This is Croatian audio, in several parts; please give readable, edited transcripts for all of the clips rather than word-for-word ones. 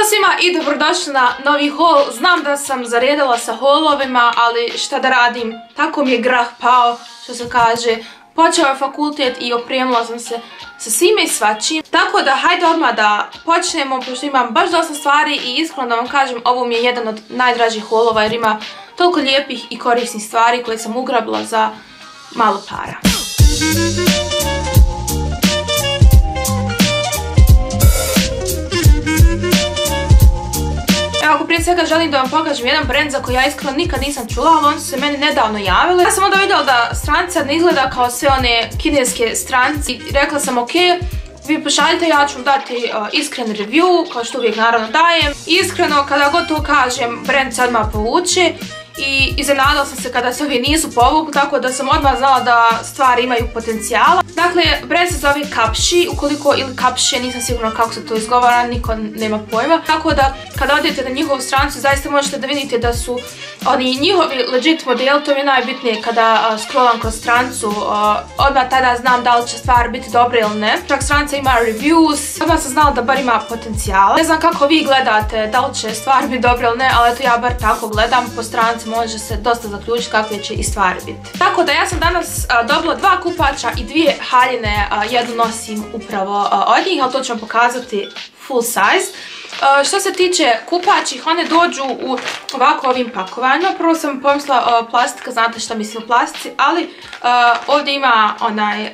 svima i dobrodošli na novi haul. Znam da sam zaredala sa haulovima, ali šta da radim, tako mi je grah pao, što se kaže. Počeo je fakultet i opremila sam se sa svime i svačim. Tako da hajde odmah da počnemo, pošto imam baš dosta stvari i iskreno da vam kažem, ovo mi je jedan od najdražih haulova jer ima toliko lijepih i korisnih stvari koje sam ugrabila za malo para. Evo, prije svega želim da vam pokažem jedan brand za koji ja iskreno nikad nisam čula, ali oni su se meni nedavno javili. Ja sam onda vidjela da stranica ne izgleda kao sve one kineske stranice i rekla sam ok, vi pošaljite, ja ću vam dati iskren review, kao što uvijek naravno dajem. Iskreno, kada god to kažem, brand se odmah povuče i iznenadila sam se kada se ovi nisu povukli, tako da sam odmah znala da stvari imaju potencijala. Dakle, brand se zove Kapši, ili Kapše, nisam sigurna kako se to izgovara, niko nema pojma. Tako da, kada odete na njihovu stranicu, zaista možete da vidite da su oni njihovi legit modeli, to mi je najbitnije kada scrollam kroz stranicu, odmah tada znam da li će stvar biti dobra ili ne. Čak stranica ima reviews, odmah sam znala da bar ima potencijala. Ne znam kako vi gledate, da li će stvar biti dobra ili ne, ali eto ja bar tako gledam, po stranici može se dosta zaključiti kakve će i stvari biti. Tako da ja sam danas dobila 2 kupača i 2 haljine, jednu nosim upravo od njih, ali to ću vam pokazati full size. Što se tiče kupačih, one dođu u ovako ovim pakovanjima. Prvo sam pomislila plastika, znate šta mislim o plastici, ali ovdje ima onaj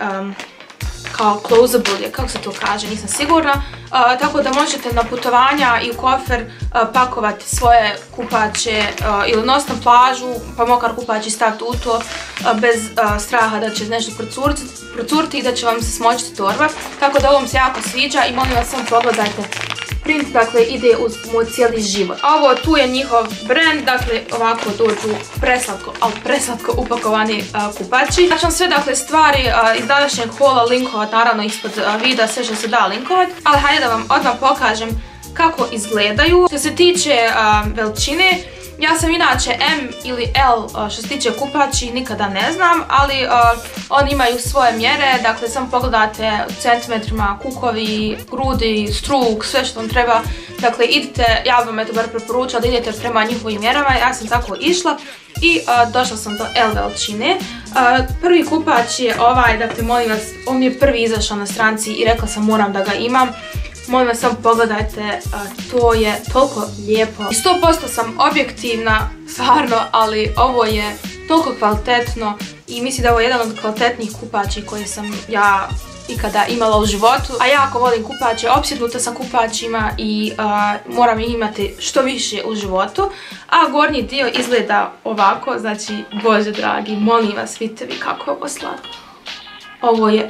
kao closable, kako se to kaže, nisam sigurna. Tako da možete na putovanja i u kofer pakovati svoje kupače ili nositi na plažu, pa mokar kupač i staviti u to bez straha da će nešto procuriti i da će vam se smočiti torba. Tako da ovo mi se jako sviđa i molim vas samo pogledajte. Print, dakle, ide uz moj cijeli život. Ovo tu je njihov brand, dakle, ovako dođu preslatko, ali preslatko upakovani kupači. Ja ću vam sve, dakle, stvari iz današnjeg haula linkovat, naravno, ispod videa, sve što se da linkovat. Ali hajde da vam odmah pokažem kako izgledaju. Što se tiče veličine, ja sam inače M ili L što se tiče kupači, nikada ne znam, ali oni imaju svoje mjere, dakle samo pogledate u centimetrima kukovi, grudi, struk, sve što vam treba. Dakle idite, ja vam eto bar preporučila da idete prema njihovim mjerama, ja sam tako išla i došla sam do L veličine. Prvi kupač je ovaj, dakle molim vas, on mi je prvi izašao na stranici i rekla sam moram da ga imam. Molim vas samo pogledajte, to je toliko lijepo. I 100% sam objektivna, stvarno, ali ovo je toliko kvalitetno i mislim da je ovo jedan od kvalitetnijih kupači koje sam ja ikada imala u životu. A jako volim kupače, opsjednuta sam kupačima i moram ih imati što više u životu. A gornji dio izgleda ovako, znači, bože dragi, molim vas, vidite vi kako je ovo slatko. Ovo je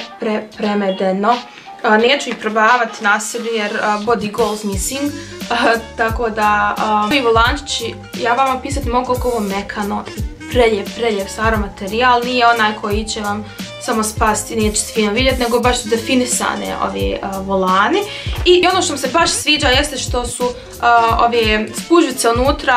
premedeno. Neću ih probavati na sebi jer body goes missing, tako da ovi volančići, ja vama pisati mogu koliko ovo mekano i preljev stvarno materijal, nije onaj koji će vam samo spasti i neće se fino vidjeti, nego baš su definisane ovi volani. I ono što mi se baš sviđa jeste što su ove spužvice unutra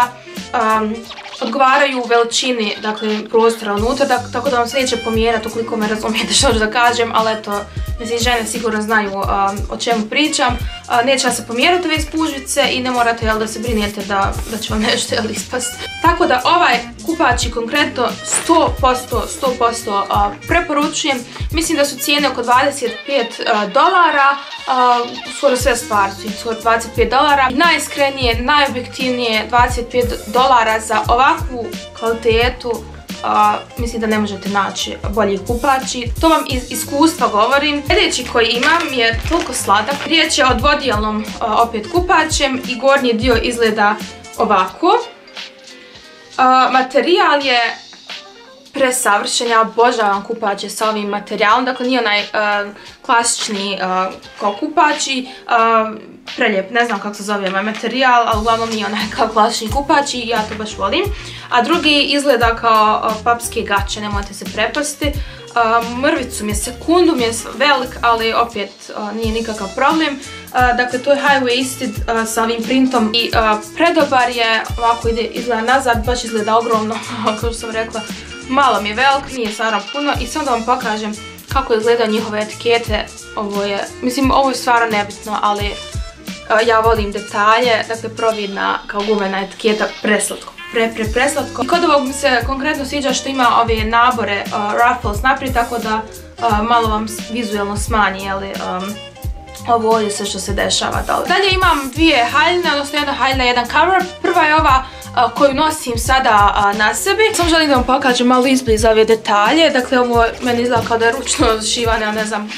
odgovaraju veličini, dakle, prostora unutra, tako da vam se neće pomjerati ukoliko me razumijete što ću da kažem, ali eto, mislim, žene sigurno znaju o čemu pričam. Neće vam se pomjerati ove spužvice i ne morate da se brinete da će vam nešto ispasti. Tako da ovaj kupač konkretno 100% preporučujem. Mislim da su cijene oko $25, skoro sve stvari su skoro $25. Najiskrenije, najobjektivnije $25 za ovakvu kvalitetu. Mislim da ne možete naći bolji kupači. To vam iz iskustva govorim. Sljedeći koji imam je toliko sladak. Riječ je o dvodijelnom opet kupačem i gornji dio izgleda ovako. Materijal je presavršen, ja obožavam kupače sa ovim materijalom, dakle nije onaj klasični kao kupači, prelijep, ne znam kako se zove ovaj materijal, ali uglavnom nije onaj kao klasični kupač i ja to baš volim. A drugi izgleda kao papske gaće, nemojte se prepasti. Mrvicu mi je sekundu, mi je velik, ali opet nije nikakav problem. Dakle, to je high-waisted sa ovim printom i predobar je, ovako izgleda nazad, baš izgleda ogromno, kao što sam rekla. Malo mi je velik, nije stvarno puno i samo da vam pokažem kako izgledaju njihove etikete. Ovo je, mislim, ovo je stvarno nebitno, ali ja volim detalje, dakle providna kao gumena etiketa, preslatko. Preslatko. I kod ovog mi se konkretno sviđa što ima ove nabore Ruffles naprijed, tako da malo vam vizualno smanji, jeli, ovo ovdje sve što se dešava. Dalje imam dvije haljine, odnosno jedna haljina i jedan cover. Prva je ova koju nosim sada na sebi. Samo želim da vam pokažem malo izbliza ove detalje. Dakle, ovo meni izgleda kao da je ručno šivane,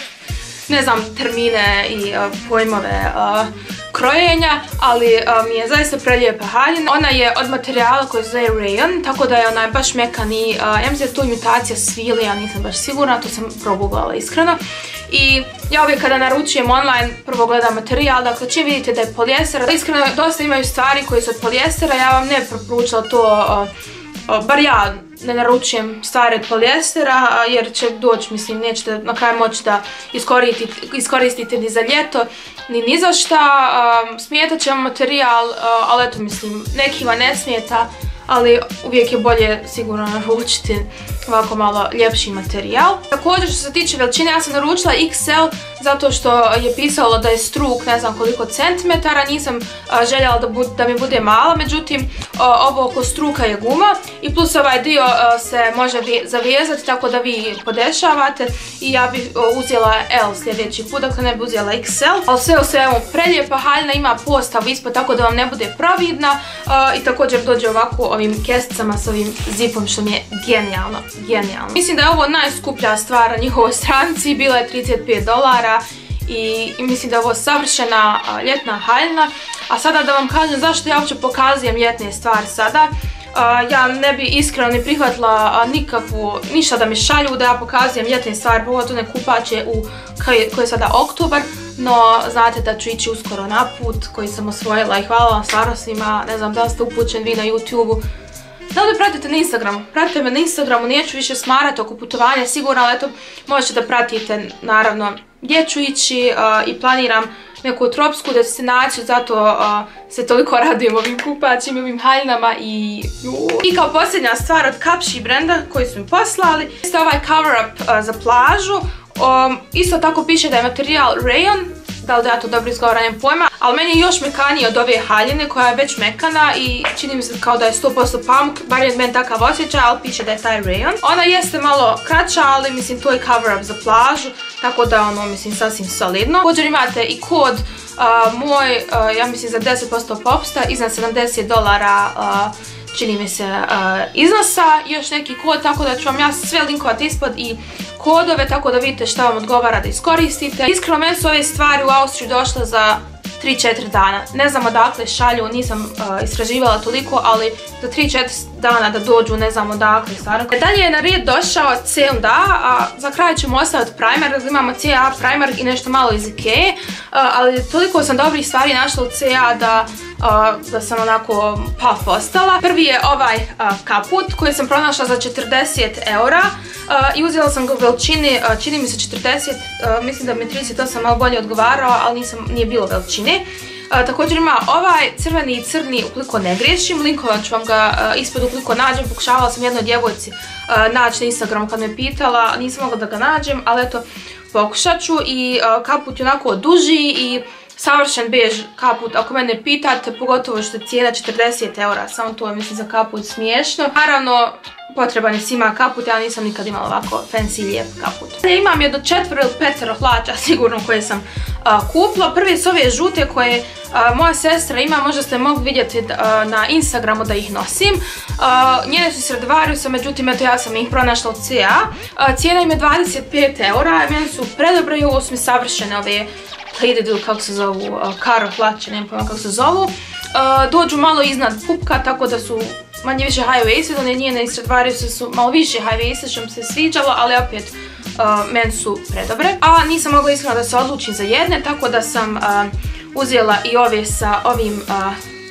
ne znam termine i pojmove krojenja, ali mi je zaista prelijepa haljina. Ona je od materijala koji se zove rayon, tako da je ona baš mekan i ja mislim da je to imitacija svile, ja nisam baš sigurna, to sam proguglala iskreno. I ja uvijek kada naručujem online prvo gledam materijal, dakle čim vidite da je polijester, iskreno dosta imaju stvari koje su od polijestera, ja vam ne preporučila to, bar ja ne naručujem stvari od polijestera jer će doći, mislim, nećete na kraju moći da iskoristite ni za ljeto, ni za šta. Smijetat će vam materijal, ali eto, mislim, nekima ne smijeta, ali uvijek je bolje sigurno naručiti ovako malo ljepši materijal. Također što se tiče veličine, ja sam naručila XL zato što je pisalo da je struk ne znam koliko centimetara, nisam željela da mi bude mala, međutim ovo oko struka je guma i plus ovaj dio se može zavezati tako da vi podešavate i ja bih uzela L sljedeći put, dakle ne bih uzela XL. Ali sve u svemu prelijepa haljina, ima postavu ispod tako da vam ne bude providna i također dođe ovako ovim kesticama s ovim zipom što mi je genijalno. Mislim da je ovo najskuplja stvar na njihovoj stranici, bila je $35 i mislim da je ovo savršena ljetna haljina. A sada da vam kažem zašto ja uopće pokazujem ljetne stvari sada. Ja ne bi iskreno ni prihvatila ništa da mi šalju da ja pokazujem ljetne stvari, pogotovo ne kupaće koji je sada oktobar, no znate da ću ići uskoro na put koji sam osvojila i hvala vam stvarno svima, ne znam da li ste upućeni vi na YouTube-u. Da li pratite na Instagramu? Pratite me na Instagramu, neću više smarati oko putovanja sigurno, ali eto možete da pratite naravno gdje ću ići i planiram neku tropsku destinaciju, zato se toliko radujem ovim kupaćima, ovim haljinama i kao posljednja stvar od Kapši brenda koji su mi poslali jeste ovaj cover up za plažu. Isto tako piše da je materijal rayon, da li da ja to dobro izgovaram, nemam pojma, ali meni je još mekaniji od ove haljine koja je već mekana i čini mi se kao da je 100% pamuk, bar je od meni takav osjećaj, ali piše da je taj rayon. Ona jeste malo kraća, ali mislim to je cover up za plažu, tako da ono mislim sasvim solidno. Također imate i kod moj, ja mislim za 10% popusta, iznad $70 čini mi se iznosa, još neki kod, tako da ću vam ja sve linkovati ispod i kodove, tako da vidite šta vam odgovara da iskoristite. Iskreno, meni su ove stvari u Austriju došle za 3-4 dana. Ne znam odakle šalju, nisam istraživala toliko, ali za 3-4 dana da dođu, ne znam odakle stvarno. Dalje je na red došao C&A, a za kraj ćemo ostaviti primer, imamo C&A primer i nešto malo iz Ikea, ali toliko sam dobrih stvari našla u C&A da sam onako paf ostala. Prvi je ovaj kaput koji sam pronašla za €40 i uzela sam ga u veličini, čini mi se 40, mislim da mi 38 malo bolje odgovarao, ali nije bilo veličine. Također ima ovaj crveni i crni ukoliko ne griješim, linkovat ću vam ga ispod ukoliko nađem, pokušavala sam jednoj djevojci naći na Instagramu kad me pitala, nisam mogla da ga nađem, ali eto pokušat ću. I kaput je onako duži i savršen bež kaput, ako mene pitate, pogotovo što je cijena €40, samo to je mislim za kaput smiješno. Naravno, potreban je svima kaput, ja nisam nikad imala ovako fancy lijep kaput. Imam jedno 4 ili 5 hlača sigurno koje sam kupila. Prvi su ove žute koje moja sestra ima, možda ste mogli vidjeti na Instagramu da ih nosim. Njene su sred Variusa, međutim eto ja sam ih pronašla u C&A. Cijena im je €25, meni su predobre i ovo su mi savršene ove pleated ili kako se zovu, karo hlače, nemam pojma kako se zovu. Dođu malo iznad pupka, tako da su manje više high-waisted, one njene ispred Variusa su malo više high-waisted što mi se sviđalo, ali opet meni su predobre. A nisam mogla iskreno da se odlučim za jedne, tako da sam uzela i ove sa ovim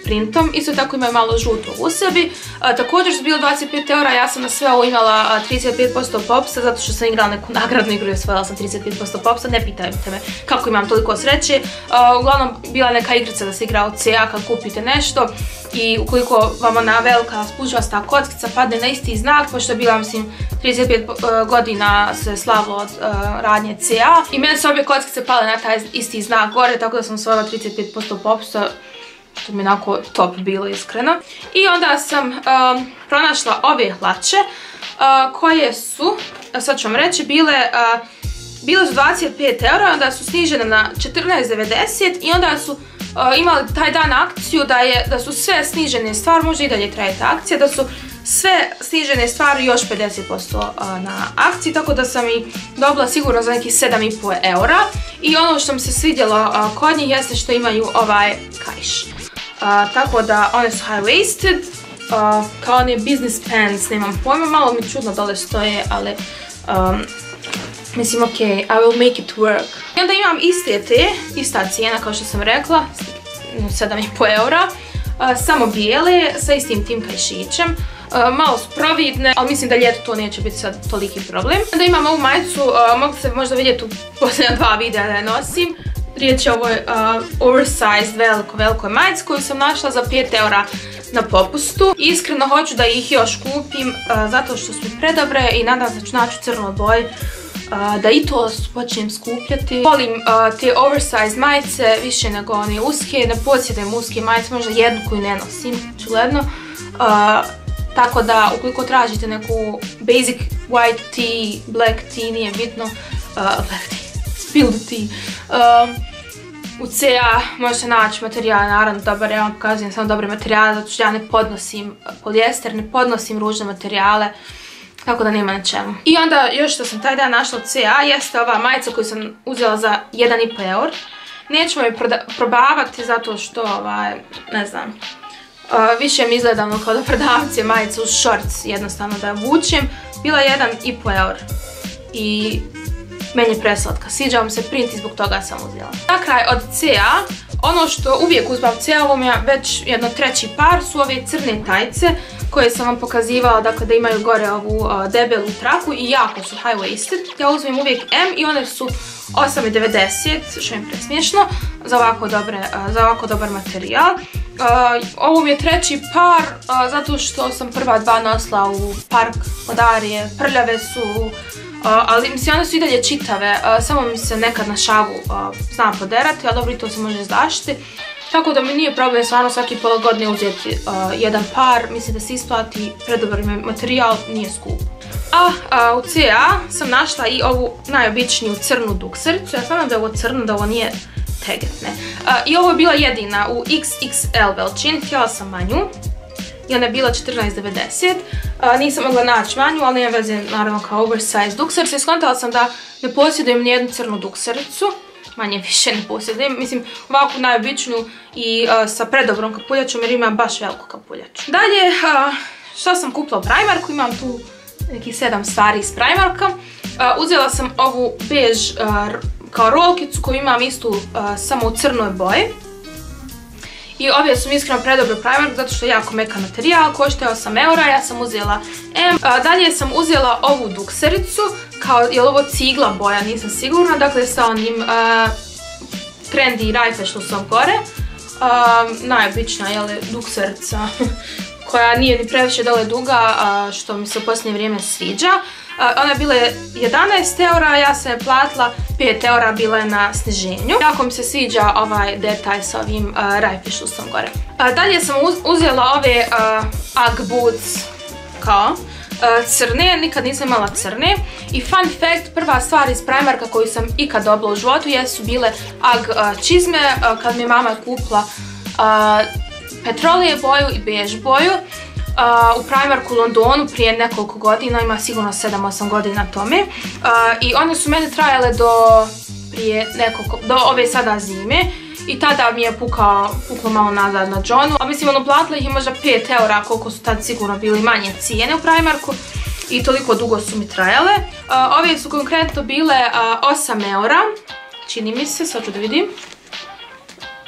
printom, isto tako imaju malo žuto u sebi. Također su bili 25 eura, ja sam na sve ovo imala 35% popusta zato što sam igrala neku nagradnu igru i osvojila sam 35% popusta, ne pitajte me kako imam toliko sreće. Uglavnom bila neka igrica da se igra od CA kad kupite nešto i ukoliko vam ona velika spužvasta kockica padne na isti znak, pošto je bila, mislim, 35 godina se slavilo od radnje CA i mene su obje kockice pale na taj isti znak gore, tako da sam osvojila 35% popusta, što mi je onako top bilo, iskreno. I onda sam pronašla ove hlače koje su, sad ću vam reći, bile su 25 eura, onda su snižene na 14,90 i onda su imali taj dan akciju da su sve snižene stvari, možda i dalje traje ta akcija, da su sve snižene stvari još 50% na akciji, tako da sam i dobila sigurno za nekih 7,5 eura. I ono što mi se svidjelo kod njih jeste što imaju ovaj kaiš. Tako da one su high-waisted, kao one business pants, nemam pojma, malo mi čudno dole stoje, ali mislim ok, I will make it work. I onda imam ista cijena kao što sam rekla, 7,5 eura, samo bijele, sa istim tim kajšićem. Malo su providne, ali mislim da ljeto to neće biti sad toliki problem. Onda imam ovu majicu, mogu se možda vidjeti u posljednja 2 videa da je nosim. Riječ je o ovoj oversized velikoj majici koju sam našla za 5 eura na popustu. Iskreno hoću da ih još kupim zato što su predobre i nadam se da ću naći u crnoj boji da i to počnem skupljati. Volim te oversized majice više nego one uske, ne posjedujem uske majice, možda jednu koju ne nosim, očigledno. Tako da ukoliko tražite neku basic white tea, black tea, nije bitno, black tea, spilled tea, u CA možete naći materijale, naravno dobar, ja vam pokazujem samo dobre materijale, zato što ja ne podnosim polijester, ne podnosim ružne materijale, tako da nema na čemu. I onda još što sam taj dan našla u CA jeste ova majica koju sam uzela za 1,5 eur. Nećemo je probavati zato što, ne znam, više mi izgleda ono kao da prodavci majicu uz shorts, jednostavno da vučem. Bila je 1,5 eur i meni je preslatka. Sviđa mi se print i zbog toga sam uzela. Na kraj od CA, ono što uvijek uzmem CA, ovo mi je već jedno treći par, su ove crne tajce koje sam vam pokazivala, dakle da imaju gore ovu debelu traku i jako su high-waisted. Ja uzmem uvijek M i one su 8,90, što je presmiješno, za ovako dobar materijal. Ovo mi je treći par, zato što sam prva dva nosila u park od Arije, prljave su, ali mislim one su i dalje čitave, samo mi se nekad na šavu zna poderati, ali dobro i to se može zaštiti. Tako da mi nije problem stvarno svaki pola godine uzeti jedan par, mislim da se isplati, predobar materijal, nije skup. A u CA sam našla i ovu najobičniju crnu duksericu, ja znam da je ovo crno, da ovo nije teget, ne. I ovo je bila jedina u XXL veličini, htjela sam manju i ona je bila 14,90. Nisam mogla naći manju, ali nema veze, naravno kao oversize dukserica i skontala sam da ne posjedujem nijednu crnu duksericu. Manje više ne posjedujem, mislim ovakvu najobičniju i sa predobrom kapuljačom jer imam baš veliku kapuljaču. Dalje, što sam kupila u Primarku, imam tu nekih 7 stvari iz Primarka. Uzela sam ovu bež kao rolkicu koju imam istu samo u crnoj boji. I ove su mi iskreno predobro Primark zato što je jako mekan materijal, košta 8 eura, ja sam uzela M. Dalje sam uzela ovu duksericu, kao je li ovo cigla boja, nisam sigurna, dakle sa onim trendy rajfešlusom gore. Najobična dukserica koja nije ni previše dole duga, što mi se u posljednje vrijeme sviđa. Ona je bila 11 eura, ja sam je platila 5 eura, bila je na sniženju. Jako mi se sviđa ovaj detalj sa ovim rajfešlusom gore. Dalje sam uzela ove Ugg boots kao crne, nikad nisam imala crne. I fun fact, prva stvar iz Primarka koju sam ikad dobila u životu jesu bile Ugg čizme, kad mi je mama kupila petrolije boju i bež boju. U Primarku u Londonu prije nekoliko godina, ima sigurno 7-8 godina tome. I one su meni trajale do ove sada zime. I tada mi je puklo malo nazad na džonu. A mislim, platila ih je možda 5 eura, koliko su tad sigurno bili manje cijene u Primarku. I toliko dugo su mi trajale. Ove su konkretno bile 8 eura. Čini mi se, sad ću da vidim.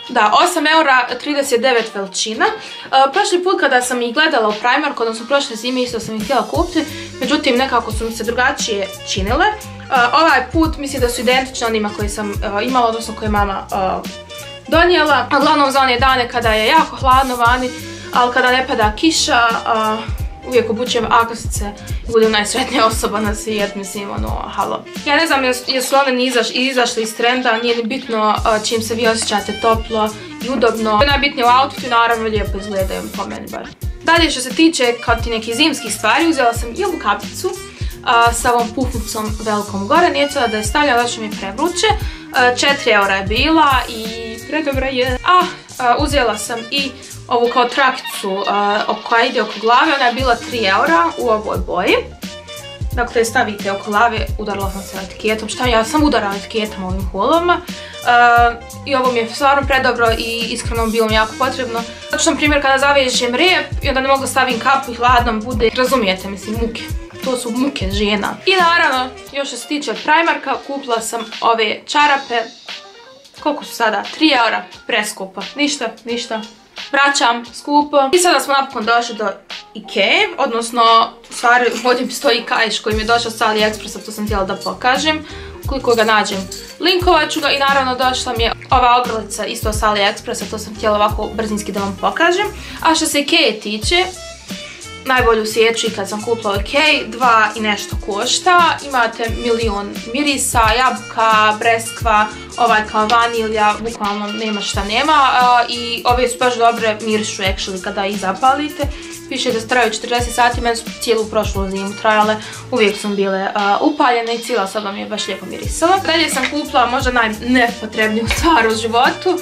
Da, 8,39 € veličina. Prošli put kada sam ih gledala u Primarku, odnosno prošle zime isto sam ih htjela kupiti, međutim nekako su mi se drugačije činile. Ovaj put mislim da su identične onima koje sam imala, odnosno koje je mama donijela. Uglavnom za one dane kada je jako hladno vani, ali kada ne pada kiša, uvijek obučujem akrasice i budem najsretnija osoba na svijet, mislim, ono, halo. Ja ne znam jesu one izašli iz trenda, nije ni bitno čim se vi osjećate toplo i udobno. Najbitnije u outfitu i naravno lijepo izgledaju, po meni bar. Dalje što se tiče kao ti nekih zimskih stvari, uzela sam i ovu kapicu sa ovom pufnicom velikom gore, nije cijela da je stavljala, zato što mi je prevruće. 4 € je bila i predobra je. Uzela sam i ovu kao trakicu koja ide oko glave, ona je bila 3 € u ovoj boji. Dakle, stavite oko glave, udarila sam se etiketom, ja sam udarala etiketom ovim hulovima. I ovo mi je stvarno predobro i iskreno bilo mi jako potrebno. Zato što, na primjer, kada zavežem rep i onda ne mogu stavim kapu i hladno bude, razumijete, mislim, muke. To su muke žena. I naravno, još što se tiče od Primarka, kupila sam ove čarape. Koliko su sada? 3 €, preskupo. Ništa. Vraćam, skupo. I sada smo napokon došli do Ikea, odnosno, u stvari, ovdje mi stoji kaiš koji mi je došao sa AliExpressa, to sam htjela da pokažem. Ukoliko ga nađem, linkovat ću ga i naravno došla mi je ova ogrlica isto sa AliExpressa, to sam htjela ovako brzinski da vam pokažem. A što se Ikea tiče, najbolju sjeću i kad sam kupila u Ikea, 2 i nešto košta. Imate milion mirisa, jabuka, breskva, ovaj kao vanilja, bukvalno nema šta nema. I ove su baš dobre, mirišu actually kada ih zapalite. Piše da se traju 40 sati, meni su cijelu prošlu zimu trajale, uvijek su bile upaljene i cijela soba mi je baš lijepo mirisala. Dalje sam kupila možda najnepotrebniju stvar u životu.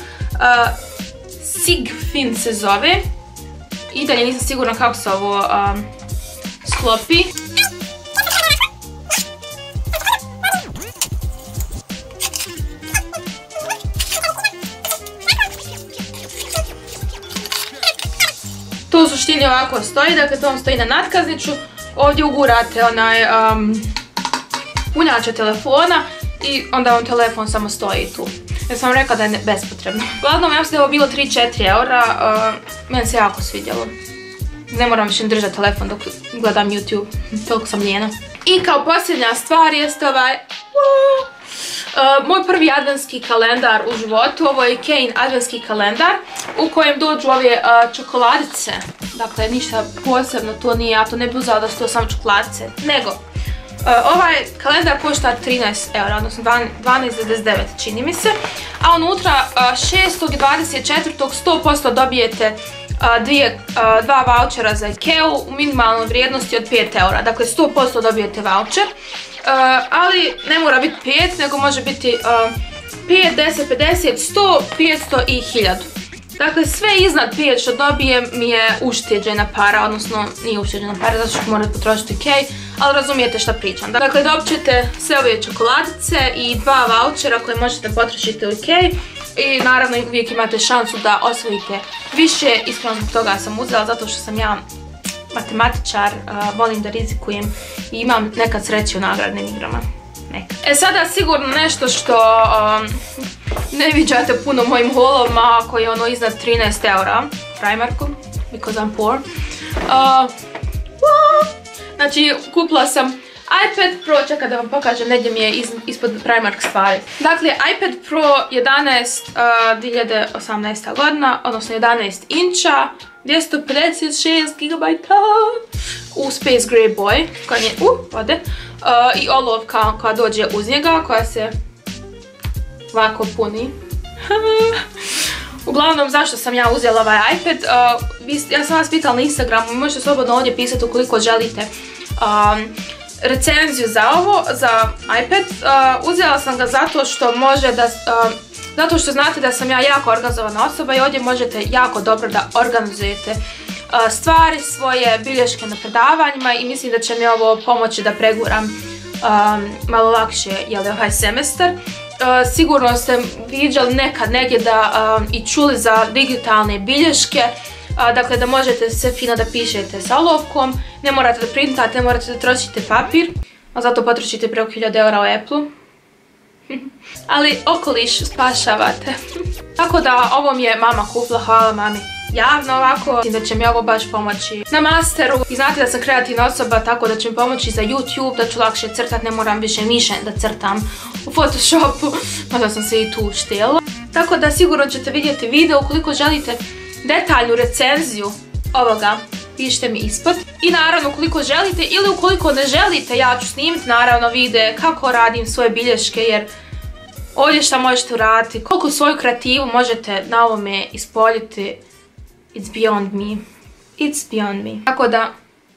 Sigfin se zove. I dalje nisam sigurna kako se ovo sklopi. To u suštini ovako stoji, dakle to vam stoji na natkazniću. Ovdje ugurate onaj punjače telefona i onda vam telefon samo stoji tu. Ja sam rekla da je bespotrebno. Uglavnom, ja mislim da je ovo bilo 3-4 €, meni se jako svidjelo. Ne moram više držati telefon dok gledam YouTube, toliko sam ljena. I kao posljednja stvar jeste ovaj moj prvi adventski kalendar u životu. Ovo je Ikein adventski kalendar u kojem dođu ove čokoladice. Dakle, ništa posebno to nije, ja to ne bi uzela da su to samo čokoladice, nego ovaj kalendar košta 13 €, odnosno 12,99 čini mi se, a unutra 6.24. 100% dobijete dva vouchera za Ikeu u minimalnoj vrijednosti od 5 €. Dakle, 100% dobijete voucher, ali ne mora biti 5, nego može biti 5, 10, 50, 100, 500 i 1000. Dakle, sve iznad 5 što dobijem mi je ušteđena para, odnosno nije ušteđena para zato što morate potrošiti Ikei, ali razumijete šta pričam. Dakle, dobit ćete sve ove čokoladice i 2 vouchera koje možete potrošiti u Ikei i naravno uvijek imate šansu da osvojite više. Iskreno zbog toga sam uzela, zato što sam ja matematičar, volim da rizikujem i imam nekad sreće u nagradnim igrama. Sada sigurno nešto što ne viđate puno mojim haulovima, koji je ono iznad 13 € Primarku, because I'm poor. Znači, kupila sam iPad Pro, čekaj da vam pokažem, negdje mi je ispod Primark stvari. Dakle, iPad Pro 11 2018. godina, odnosno 11 inča, 256 GB u Space Gray Boy, koja je vode, i olovka koja dođe uz njega, koja se ovako puni. Uglavnom, zašto sam ja uzela ovaj iPad? Ja sam vas pitala na Instagramu, možete slobodno ovdje pisati ukoliko želite recenziju za ovo, za iPad. Uzela sam ga zato što može da, zato što znate da sam ja jako organizovana osoba i ovdje možete jako dobro da organizujete stvari, svoje bilješke na predavanjima i mislim da će mi ovo pomoći da preguram malo lakše ovaj semestar. Sigurno ste viđali nekad negdje i čuli za digitalne bilješke, dakle da možete sve fino da pišete sa olovkom, ne morate da printate, ne morate da trošite papir, a zato potrošite preko 1000 € u Apple-u. Ali okoliš spašavate. Tako da ovo mi je mama kupila, hvala mami. Javno ovako, mislim da će mi ovo baš pomoći na masteru. I znate da sam kreativna osoba, tako da će mi pomoći za YouTube, da ću lakše crtati, ne moram više mišem da crtam u Photoshopu, mada sam se i tu štela. Tako da sigurno ćete vidjeti video. Ukoliko želite detaljnu recenziju ovoga, pišite mi ispod. I naravno ukoliko želite ili ukoliko ne želite, ja ću snimiti naravno videe kako radim svoje bilješke, jer ovdje šta možete uraditi, koliko svoju kreativu možete na ovome ispoljiti, it's beyond me. It's beyond me. Tako da,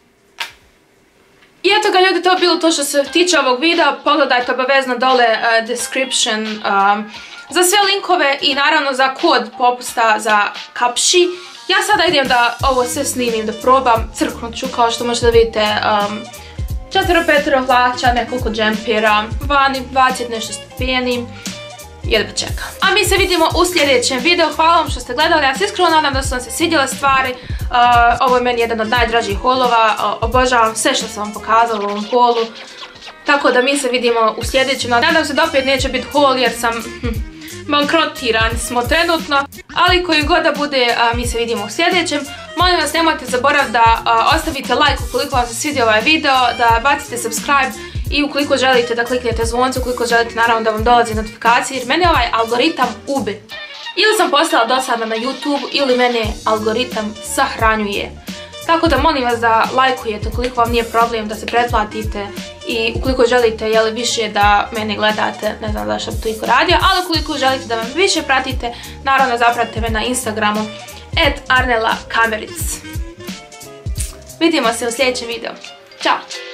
i eto ga ljudi, to je bilo to što se tiče ovog videa. Pogledajte obavezno dole description za sve linkove i naravno za kod popusta za Kapši. Ja sada idem da ovo sve snimim, da probam, crknut ću kao što možete da vidite 4-5 hlača, nekoliko džempera, vani 20 nešto stepeni. Jedva čekam. A mi se vidimo u sljedećem videu. Hvala vam što ste gledali. Ja se iskreno nadam da su vam se svidjele stvari. Ovo je meni jedan od najdražih haulova. Obožavam sve što sam vam pokazala u ovom haulu. Tako da mi se vidimo u sljedećem. Nadam se da opet neće biti haul jer sam bankrotirani smo trenutno. Ali koji god da bude, mi se vidimo u sljedećem. Molim vas, nemojte zaboraviti da ostavite like ukoliko vam se svidio ovaj video, da bacite subscribe i ukoliko želite da kliknete zvonce, ukoliko želite naravno da vam dolazi notifikacije, jer mene ovaj algoritam ubi. Ili sam postala dosadna na YouTube, ili mene algoritam sahranjuje. Tako da molim vas da lajkujete ukoliko vam nije problem, da se pretplatite i ukoliko želite više da mene gledate, ne znam zašto bi to iko radio, ali ukoliko želite da vam više pratite, naravno zapratite me na Instagramu @arnelakameric. Vidimo se u sljedećem videu. Ćao!